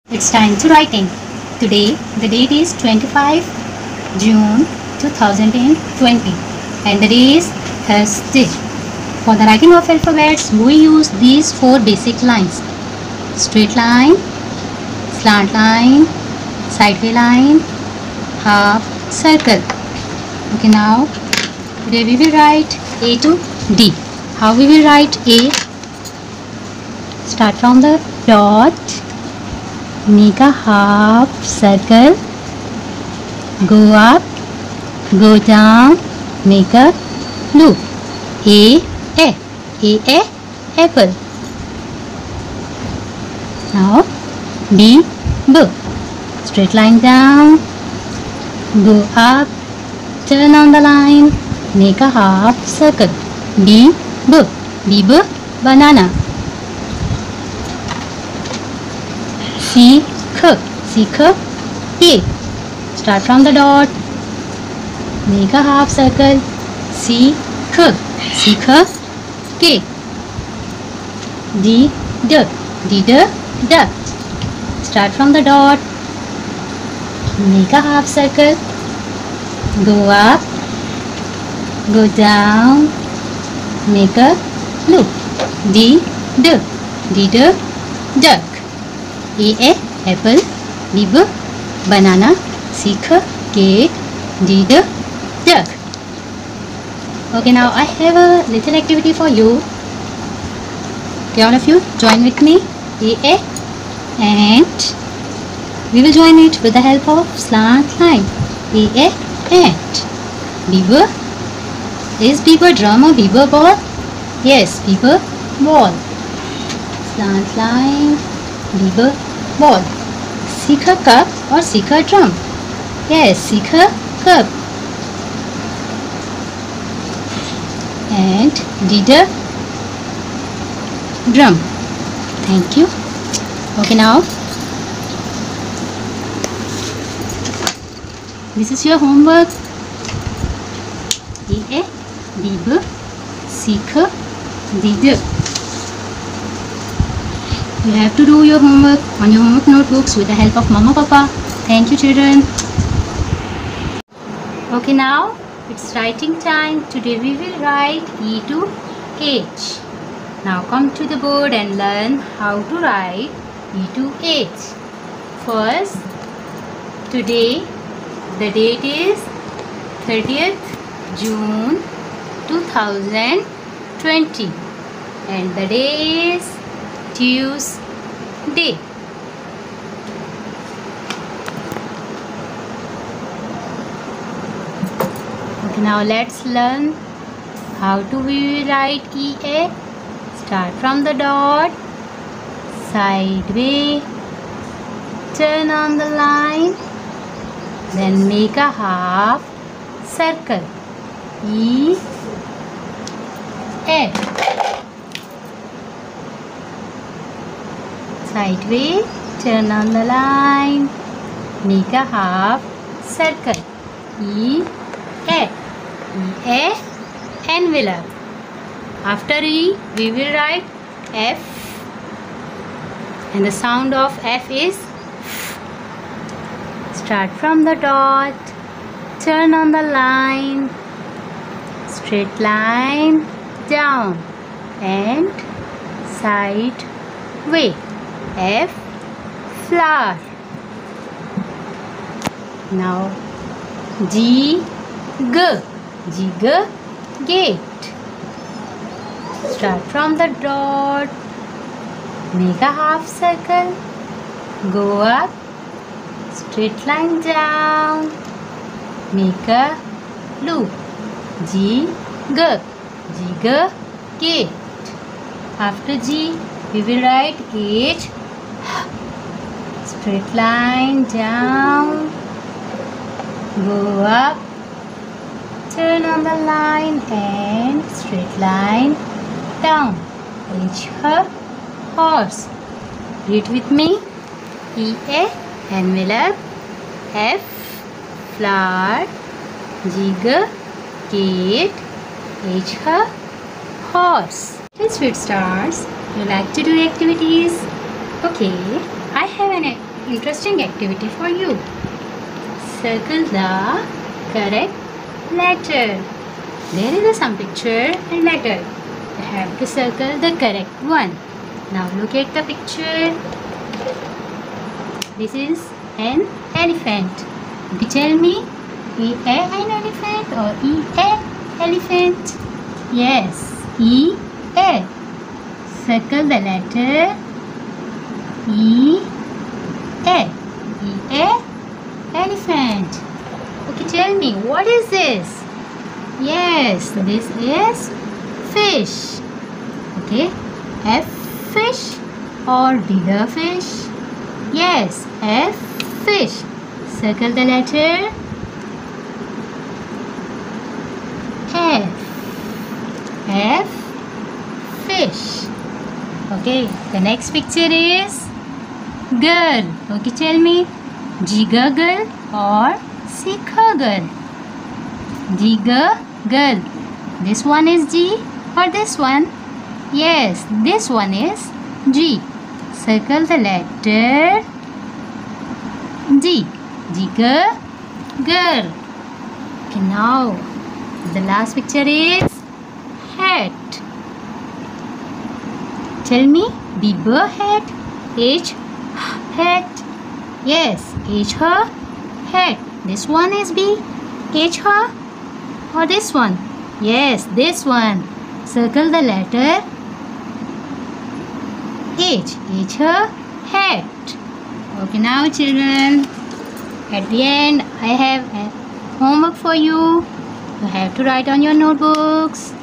It's time to writing. Today the date is 25 June 2020 and the day is Thursday. For the writing of alphabets we use these four basic lines: straight line, slant line, sideway line, half circle. Okay, now today we will write A to D. How we will write A? Start from the dot, make a half circle, go up, go down, make a loop. A, apple. Now B, straight line down, go up, turn on the line, make a half circle. B, banana. C, A. Start from the dot, make a half circle. C, K. D, duck. Start from the dot, make a half circle, go up, go down, make a loop. D, duck. A, apple. B, banana. C, cake. D, duck. Okay, now I have a little activity for you. Okay, all of you join with me. A, and we will join it with the help of slant line. A, ant. B, is B drum or B ball? Yes, B ball. Slant line, B ball. C, cup or C, drum? Yes, C, cup. And D, drum. Thank you. Okay, now this is your homework. A, B, C, D. You have to do your homework on your homework notebooks with the help of Mama Papa. Thank you, children. Okay, now it's writing time. Today we will write E to H. Now come to the board and learn how to write E to H. First, today the date is 30th June 2020 and the day is Tuesday. Okay, now let's learn how to write EA. Start from the dot, sideway, turn on the line, then make a half circle. E, F. Sideway, turn on the line, make a half circle. E, A. Envelope. After E, we will write F, and the sound of F is F. Start from the dot, turn on the line, straight line down, and side way. F, flower. Now G, gate. Start from the dot, make a half circle, go up, straight line down, make a loop. G, gate. After G, we will write H. Straight line down, go up, turn on the line and straight line down. H, horse. Read with me. E, envelope. F, flower. G, gate. H, horse. Hey, sweet stars, you like to do activities? Okay, I have an interesting activity for you. Circle the correct letter. There is some picture and letter. You have to circle the correct one. Now look at the picture. This is an elephant. You tell me, E-A an elephant or E-A elephant? Yes, E-A. Circle the letter E-A. E-A elephant. Okay, tell me, what is this? Yes, this is fish. Okay, F fish or bigger fish? Yes, F fish. Circle the letter F. F fish. Okay, the next picture is girl. Okay, tell me, Jigger girl or Sikha girl? Jigger girl. This one is G or this one? Yes, this one is G. Circle the letter G. Jigger girl. Okay, now the last picture is hat. Tell me, bigger hat, H hat. Yes, H her hat. This one is B, H her or this one? Yes, this one. Circle the letter H. H her hat. Okay, now children, at the end I have a homework for you. You have to write on your notebooks.